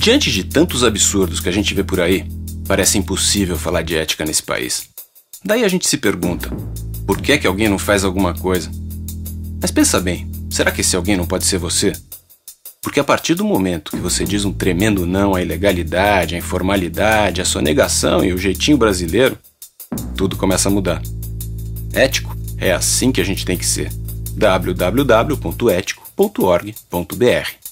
Diante de tantos absurdos que a gente vê por aí, parece impossível falar de ética nesse país. Daí a gente se pergunta, por que é que alguém não faz alguma coisa? Mas pensa bem, será que esse alguém não pode ser você? Porque a partir do momento que você diz um tremendo não à ilegalidade, à informalidade, à sonegação e o jeitinho brasileiro, tudo começa a mudar. Ético é assim que a gente tem que ser. www.etico.org.br